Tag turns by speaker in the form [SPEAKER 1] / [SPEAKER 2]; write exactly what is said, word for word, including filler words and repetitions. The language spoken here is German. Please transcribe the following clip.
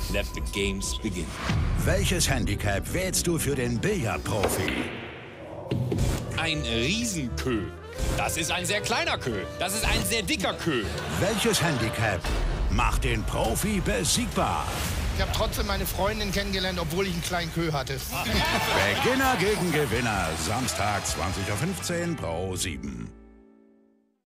[SPEAKER 1] Let the games begin.
[SPEAKER 2] Welches Handicap wählst du für den Billardprofi?
[SPEAKER 1] Ein Riesenkö. Das ist ein sehr kleiner Kö. Das ist ein sehr dicker Kö.
[SPEAKER 2] Welches Handicap macht den Profi besiegbar?
[SPEAKER 3] Ich habe trotzdem meine Freundin kennengelernt, obwohl ich einen kleinen Kö hatte.
[SPEAKER 2] Beginner gegen Gewinner. Samstag zwanzig Uhr fünfzehn Pro sieben.